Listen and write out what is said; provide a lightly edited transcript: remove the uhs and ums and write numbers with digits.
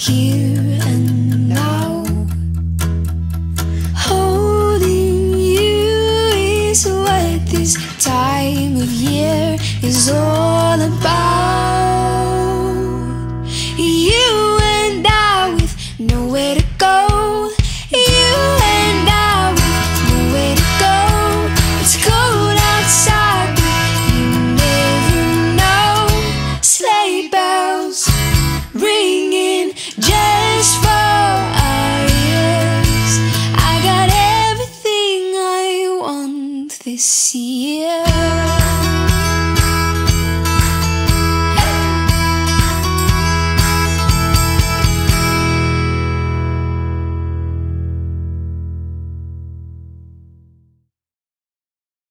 here and now. Holding you is what this time of year is all about. You and I with nowhere to go. You and I with nowhere to go. It's cold outside, but you never know. Sleigh bells ringing just for our ears. I got everything I want this year.